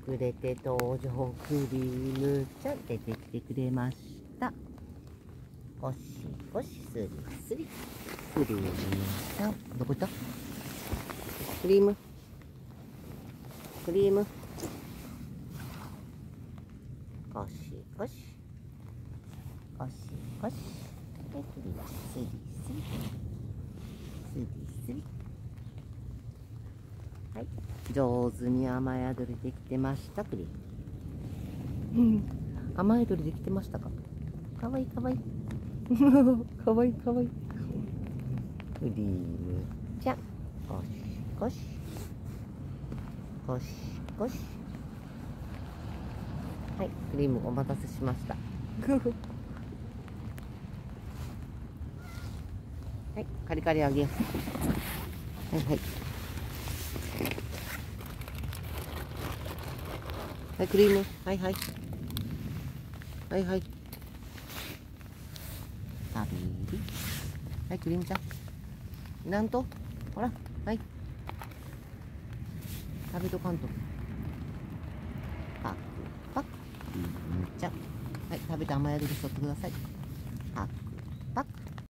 くれて登場。クリームちゃん出てきてくれました。ゴシゴシスリスリ。クリームちゃんどこ行った？クリームクリームゴシゴシゴシゴシ。でクリームスリスリスリスリ。はい、上手に雨宿りできてました。クリーム雨宿りできてましたか？かわいいかわいいかわいいかわいい。クリームちゃんゴシゴシゴシゴシ。はい、クリームお待たせしましたはい、カリカリあげよう。はいはい。はい、クリーム。はいはい。はいはい。食べる。はい、クリームちゃん。なんと、ほら、はい。食べとかんと。パクパク。クリームちゃん。はい、食べて雨宿りしとってください。